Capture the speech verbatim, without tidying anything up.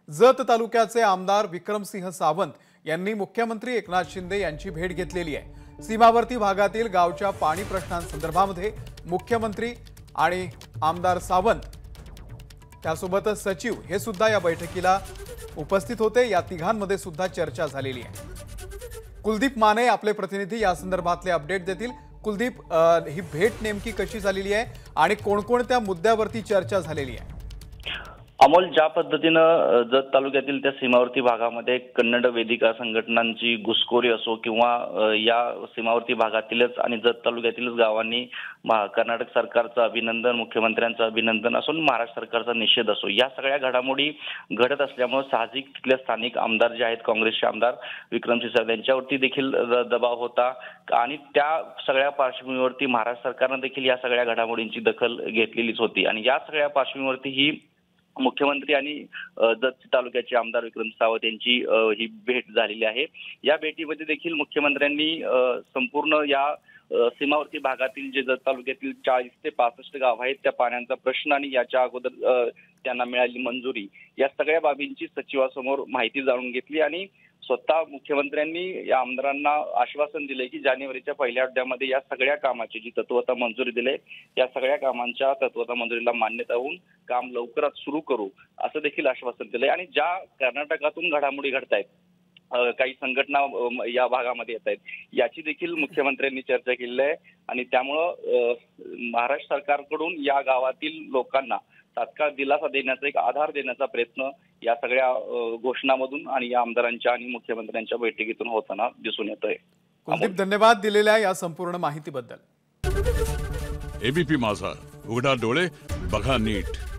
जत तालुक्याचे आमदार विक्रमसिंह सावंत यांनी मुख्यमंत्री एकनाथ शिंदे यांची भेट घेतलेली आहे। सीमावर्ती भागातील गावच्या पाणी प्रश्नांसंदर्भामध्ये मुख्यमंत्री आणि आमदार सावंत त्यासोबतच सचिव हे सुद्धा या बैठकीला उपस्थित होते। या तिघांमध्ये सुद्धा चर्चा झालेली आहे। कुलदीप माने आपले प्रतिनिधी या संदर्भातले अपडेट देतील। कुलदीप, ही भेट नेमकी कशी झालेली आहे आणि कोणकोणत्या मुद्द्यावरती चर्चा झालेली आहे? अमोल, ज्या पद्धतीनं जत तालुक्यातील त्या सीमावर्ती भागामध्ये कन्नड वेदिका संघटनांची घुसखोरी असो किंवा या सीमावर्ती भागातीलच आणि जत तालुक्यातीलच गावांनी कर्नाटक सरकारचं अभिनंदन, मुख्यमंत्र्यांचं अभिनंदन असो, महाराष्ट्र सरकारचा निषेध असो, या सगळ्या घडामोडी घडत असल्यामुळे साहजिक तिथले स्थानिक आमदार जे आहेत, काँग्रेसचे आमदार विक्रमसिंह सावंत यांच्यावरती देखील दबाव होता आणि त्या सगळ्या पार्श्वभूमीवरती महाराष्ट्र सरकारनं देखील या सगळ्या घडामोडींची दखल घेतलेलीच होती आणि या सगळ्या पार्श्वभूमीवरती ही मुख्यमंत्री आणि जत तालुक्याचे आमदार विक्रम सावंत यांची ही भेट झालेली आहे। या भेटीमध्ये देखील मुख्यमंत्र्यांनी संपूर्ण या सीमावर्ती भागातील जे जत तालुक्यातील चाळीस ते पासष्ट गाव आहेत त्या पाण्याचा प्रश्न आणि याच्या अगोदर त्यांना मिळालेली मंजुरी या सगळ्या बाबींची सचिवासमोर माहिती जाणून घेतली आणि स्वतः मुख्यमंत्र्यांनी या आमदारांना आश्वासन दिले की जानेवारीच्या पहिल्या आठवड्यामध्ये या सगळ्या कामाची जी तत्वता मंजुरी दिले या सगळ्या कामांच्या तत्वता मंजुरीला मान्यता होऊन काम लवकरात सुरू करू असं देखील आश्वासन दिलंय। आणि ज्या कर्नाटकातून घडामोडी घडतायत, काही संघटना या भागामध्ये येत आहेत, याची देखील मुख्यमंत्र्यांनी चर्चा केली आहे आणि त्यामुळं महाराष्ट्र सरकारकडून या गावातील लोकांना तात्काळ दिलासा देण्याचा, एक आधार देण्याचा प्रयत्न या सगळ्या घोषणामधून आणि या आमदारांच्या आणि मुख्यमंत्र्यांच्या बैठकीतून होताना दिसून येतोय। कुलदीप, धन्यवाद दिलेल्या या संपूर्ण माहितीबद्दल। एबीपी माझा, उघडा डोळे बघा नीट।